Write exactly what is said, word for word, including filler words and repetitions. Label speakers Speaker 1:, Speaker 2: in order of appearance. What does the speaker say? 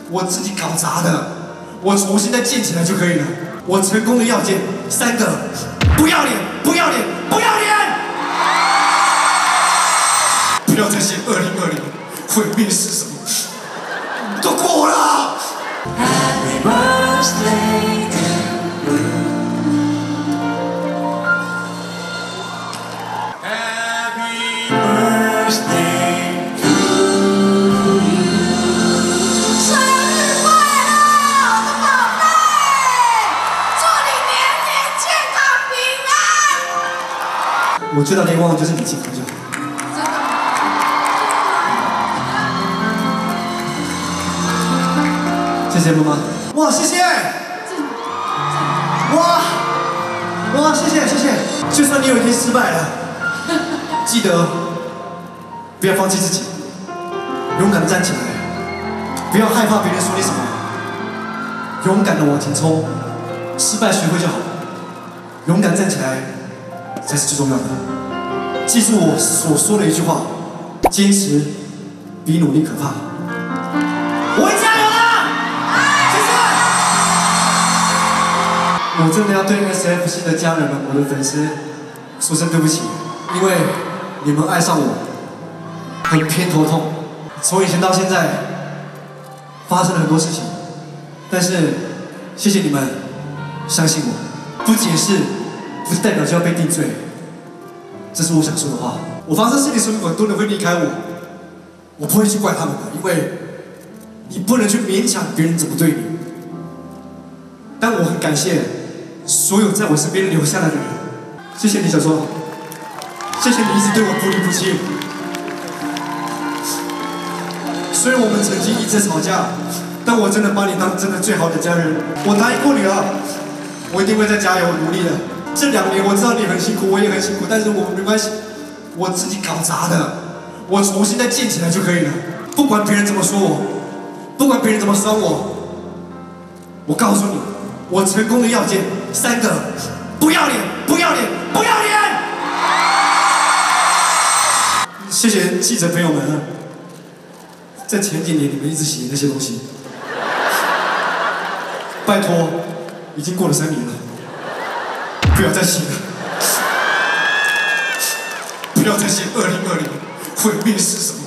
Speaker 1: 我自己搞砸的，我重新再建起来就可以了。我成功的要件三个：不要脸，不要脸，不要脸！不要再写二零二零，毁灭是什么？都过了。Happy birthday to you.Happy birthday to you！
Speaker 2: 生日快乐，我的宝贝！祝你年年健康平安。
Speaker 1: 我最大的愿望就是你健康就好。
Speaker 2: 真的吗？
Speaker 1: 谢谢妈妈。哇，谢谢！哇哇，谢谢谢谢！就算你有一天失败了。记得不要放弃自己，勇敢的站起来，不要害怕别人说你什么，勇敢的往前冲，失败学会就好，勇敢站起来才是最重要的。记住我所说的一句话：坚持比努力可怕。我会加油的，谢谢。我真的要对 S F C 的家人们、我的粉丝说声对不起，因为。你们爱上我，很偏头痛。从以前到现在，发生了很多事情，但是谢谢你们相信我。不解释，不是代表就要被定罪。这是我想说的话。我发生事情的时候，很多人会离开我，我不会去怪他们的，因为你不能去勉强别人怎么对你。但我很感谢所有在我身边留下来的人。谢谢你，小周。谢谢你一直对我不离不弃。虽然我们曾经一直吵架，但我真的把你当真的最好的家人。我答应过你了，我一定会再加油努力的。这两年我知道你很辛苦，我也很辛苦，但是我们没关系，我自己搞砸的，我重新再建起来就可以了。不管别人怎么说我，不管别人怎么酸我，我告诉你，我成功的要件三个：不要脸，不要脸，不要脸！谢谢记者朋友们，在前几年你们一直写那些东西，拜托，已经过了三年了，不要再写了，不要再写二零二零，毁灭是什么？